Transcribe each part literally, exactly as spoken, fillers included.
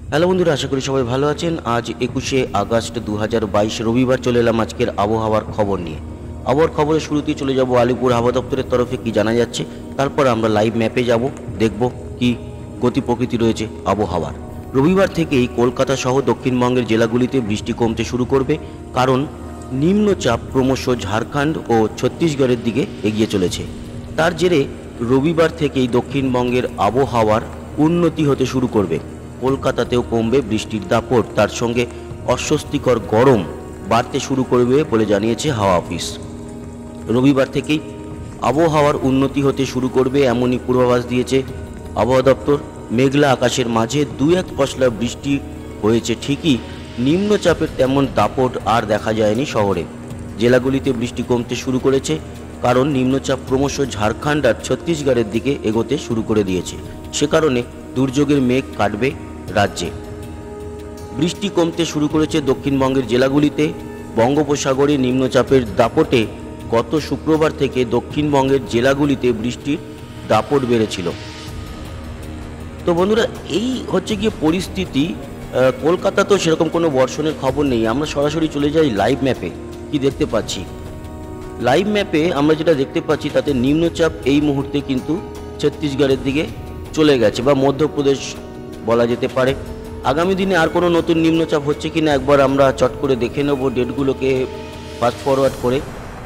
Hello বন্ধুরা, আশা করি সবাই ভালো আছেন। আজ একুশে আগস্ট দু হাজার বাইশ রবিবার চলে এলাম আজকের আবহাওয়ার খবর নিয়ে। আবহাওয়ার খবরের শুরুতেই চলে যাব আলিপুর হাওয়া দপ্তরের তরফে কি জানা যাচ্ছে, তারপর আমরা লাইভ ম্যাপে যাব, দেখব কি গতি প্রকৃতি রয়েছে আবহাওয়ার। রবিবার থেকেই কলকাতা সহ দক্ষিণবঙ্গের জেলাগুলিতে বৃষ্টি কমতে শুরু করবে, কারণ নিম্নচাপ ক্রমশ ঝাড়খণ্ড ও ছত্তিশগড়ের দিকে এগিয়ে চলেছে। তার জেরে রবিবার থেকেই দক্ষিণবঙ্গের আবহাওয়ার উন্নতি হতে শুরু করবে। কলকাতাতেও কমবে বৃষ্টির দাপট, তার সঙ্গে অস্বস্তিকর গরম বাড়তে শুরু করবে বলে জানিয়েছে হাওয়া অফিস। রবিবার থেকেই আবহাওয়ার উন্নতি হতে শুরু করবে এমনই পূর্বাভাস দিয়েছে আবহাওয়া দপ্তর। মেঘলা আকাশের মাঝে দু এক পশলা বৃষ্টি হয়েছে ঠিকই, নিম্নচাপের তেমন দাপট আর দেখা যায়নি শহরে। জেলাগুলিতে বৃষ্টি কমতে শুরু করেছে, কারণ নিম্নচাপ ক্রমশ ঝাড়খণ্ড আর ছত্তিশগড়ের দিকে এগোতে শুরু করে দিয়েছে। সে কারণে দুর্যোগের মেঘ কাটবে রাজ্যে। বৃষ্টি কমতে শুরু করেছে দক্ষিণবঙ্গের জেলাগুলিতে। বঙ্গোপসাগরে নিম্নচাপের দাপটে গত শুক্রবার থেকে দক্ষিণবঙ্গের জেলাগুলিতে বৃষ্টির দাপট বেড়েছিল। তো বন্ধুরা, এই হচ্ছে গিয়ে পরিস্থিতি। কলকাতা তো সেরকম কোনো বর্ষণের খবর নেই। আমরা সরাসরি চলে যাই লাইভ ম্যাপে, কি দেখতে পাচ্ছি। লাইভ ম্যাপে আমরা যেটা দেখতে পাচ্ছি তাতে নিম্নচাপ এই মুহূর্তে কিন্তু ছত্তিশগড়ের দিকে চলে গেছে, বা মধ্যপ্রদেশ বলা যেতে পারে। আগামী দিনে আর কোনো নতুন নিম্নচাপ হচ্ছে কিনা একবার আমরা চট করে দেখে নেব ডেটগুলোকে ফাস্ট ফরওয়ার্ড করে।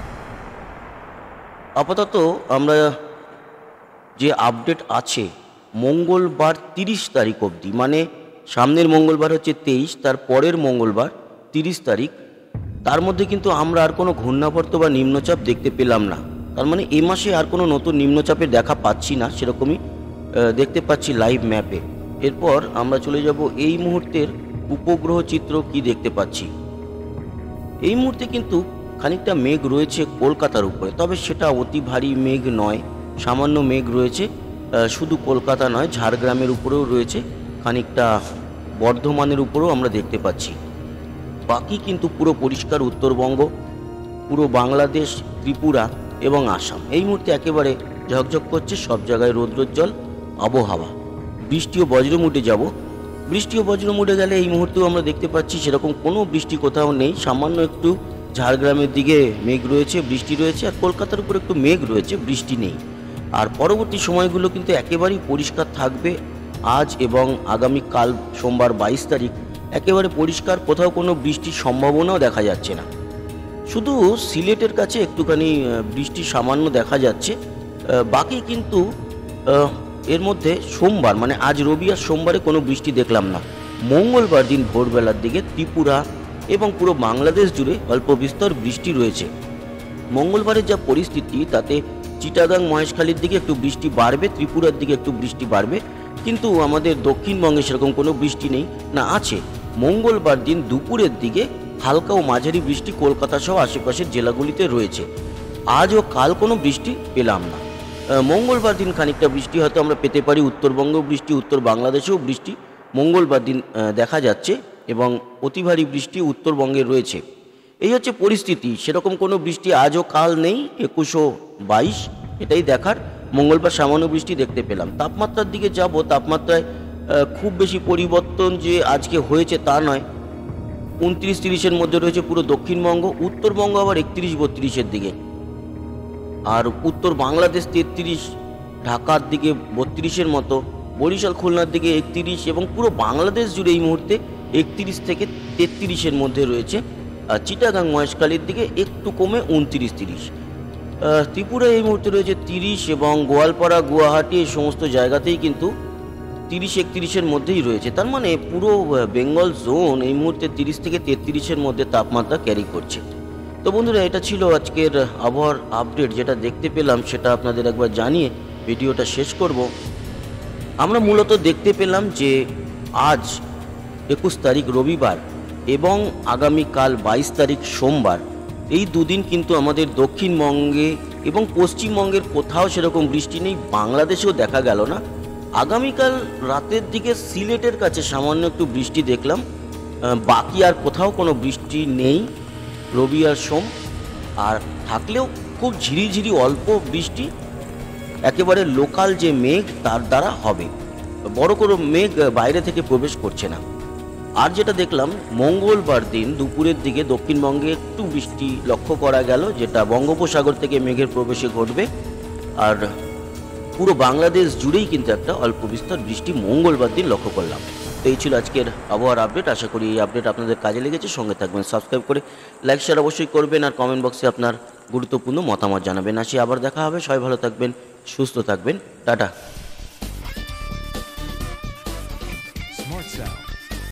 আপাতত আমরা যে আপডেট আছে, মঙ্গলবার তিরিশ তারিখ অবধি, মানে সামনের মঙ্গলবার হচ্ছে তেইশ, তার পরের মঙ্গলবার তিরিশ তারিখ, তার মধ্যে কিন্তু আমরা আর কোনো ঘূর্ণাবর্ত বা নিম্নচাপ দেখতে পেলাম না। তার মানে এই মাসে আর কোনো নতুন নিম্নচাপের দেখা পাচ্ছি না, সেরকমই দেখতে পাচ্ছি লাইভ ম্যাপে। এরপর আমরা চলে যাব এই মুহূর্তের উপগ্রহ চিত্র কি দেখতে পাচ্ছি। এই মুহূর্তে কিন্তু খানিকটা মেঘ রয়েছে কলকাতার উপরে, তবে সেটা অতি ভারী মেঘ নয়, সামান্য মেঘ রয়েছে। শুধু কলকাতা নয়, ঝাড়গ্রামের উপরেও রয়েছে, খানিকটা বর্ধমানের উপরেও আমরা দেখতে পাচ্ছি। বাকি কিন্তু পুরো পরিষ্কার উত্তরবঙ্গ, পুরো বাংলাদেশ, ত্রিপুরা এবং আসাম এই মুহূর্তে একেবারে ঝকঝক করছে, সব জায়গায় রৌদ্রোজ্জ্বল আবহাওয়া। বৃষ্টি ও বজ্রমুটে যাব। বৃষ্টি ও বজ্রমুটে গেলে এই মুহূর্তেও আমরা দেখতে পাচ্ছি সেরকম কোনো বৃষ্টি কোথাও নেই। সামান্য একটু ঝাড়গ্রামের দিকে মেঘ রয়েছে, বৃষ্টি রয়েছে, আর কলকাতার উপর একটু মেঘ রয়েছে, বৃষ্টি নেই। আর পরবর্তী সময়গুলো কিন্তু একেবারেই পরিষ্কার থাকবে। আজ এবং আগামীকাল সোমবার বাইশ তারিখ একেবারে পরিষ্কার, কোথাও কোনো বৃষ্টির সম্ভাবনাও দেখা যাচ্ছে না। শুধু সিলেটের কাছে একটুখানি বৃষ্টি সামান্য দেখা যাচ্ছে, বাকি কিন্তু এর মধ্যে সোমবার মানে আজ রবি আর সোমবারে কোনো বৃষ্টি দেখলাম না। মঙ্গলবার দিন ভোরবেলার দিকে ত্রিপুরা এবং পুরো বাংলাদেশ জুড়ে অল্প বিস্তর বৃষ্টি রয়েছে। মঙ্গলবারের যা পরিস্থিতি তাতে চিটাগাং মহেশখালীর দিকে একটু বৃষ্টি বাড়বে, ত্রিপুরার দিকে একটু বৃষ্টি বাড়বে, কিন্তু আমাদের দক্ষিণবঙ্গে সেরকম কোনো বৃষ্টি নেই। না আছে, মঙ্গলবার দিন দুপুরের দিকে হালকা ও মাঝারি বৃষ্টি কলকাতা সহ আশেপাশের জেলাগুলিতে রয়েছে। আজ ও কাল কোনো বৃষ্টি পেলাম না। মঙ্গলবার দিন খানিকটা বৃষ্টি হয়তো আমরা পেতে পারি, উত্তরবঙ্গেও বৃষ্টি, উত্তর বাংলাদেশেও বৃষ্টি মঙ্গলবার দিন দেখা যাচ্ছে, এবং অতি ভারী বৃষ্টি উত্তরবঙ্গে রয়েছে। এই হচ্ছে পরিস্থিতি। সেরকম কোনো বৃষ্টি আজও কাল নেই। একুশো বাইশ এটাই দেখার। মঙ্গলবার সামান্য বৃষ্টি দেখতে পেলাম। তাপমাত্রার দিকে যাব, তাপমাত্রায় খুব বেশি পরিবর্তন যে আজকে হয়েছে তা নয়। উনত্রিশ তিরিশের মধ্যে রয়েছে পুরো দক্ষিণবঙ্গ, উত্তরবঙ্গ আবার একত্রিশ বত্রিশের দিকে, আর উত্তর বাংলাদেশ তেত্রিশ, ঢাকার দিকে বত্রিশের মতো, বরিশাল খুলনার দিকে একত্রিশ, এবং পুরো বাংলাদেশ জুড়ে এই মুহূর্তে একত্রিশ থেকে তেত্রিশের মধ্যে রয়েছে। আর চিটাগাং মহেশখালীর দিকে একটু কমে উনত্রিশ তিরিশ। ত্রিপুরায় এই মুহূর্তে রয়েছে তিরিশ, এবং গোয়ালপাড়া গুয়াহাটি এই সমস্ত জায়গাতেই কিন্তু তিরিশ একত্রিশের মধ্যেই রয়েছে। তার মানে পুরো বেঙ্গল জোন এই মুহূর্তে তিরিশ থেকে তেত্রিশের মধ্যে তাপমাত্রা ক্যারি করছে। তো বন্ধুরা, এটা ছিল আজকের আবহাওয়ার আপডেট। যেটা দেখতে পেলাম সেটা আপনাদের একবার জানিয়ে ভিডিওটা শেষ করব। আমরা মূলত দেখতে পেলাম যে আজ একুশ তারিখ রবিবার এবং আগামীকাল বাইশ তারিখ সোমবার, এই দুদিন কিন্তু আমাদের দক্ষিণবঙ্গে এবং পশ্চিমবঙ্গের কোথাও সেরকম বৃষ্টি নেই, বাংলাদেশেও দেখা গেল না। আগামীকাল রাতের দিকে সিলেটের কাছে সামান্য একটু বৃষ্টি দেখলাম, বাকি আর কোথাও কোনো বৃষ্টি নেই রবি আর সোম। আর থাকলেও খুব ঝিরিঝিরি অল্প বৃষ্টি, একেবারে লোকাল যে মেঘ তার দ্বারা হবে, বড় কোনো মেঘ বাইরে থেকে প্রবেশ করছে না। আর যেটা দেখলাম, মঙ্গলবার দিন দুপুরের দিকে দক্ষিণবঙ্গে একটু বৃষ্টি লক্ষ্য করা গেল, যেটা বঙ্গোপসাগর থেকে মেঘের প্রবেশে ঘটবে। আর পুরো বাংলাদেশ জুড়েই কিন্তু একটা অল্প বিস্তর বৃষ্টি মঙ্গলবার দিন লক্ষ্য করলাম। তো এই ছিল আজকের আবহাওয়ার আপডেট। আশা করি এই আপডেট আপনাদের কাজে লেগেছে। সঙ্গে থাকবেন, সাবস্ক্রাইব করে লাইক শেয়ার অবশ্যই করবেন, আর কমেন্ট বক্সে আপনার গুরুত্বপূর্ণ মতামত জানাবেন। আসি আবার দেখা হবে। সবাই ভালো থাকবেন, সুস্থ থাকবেন, টাটা।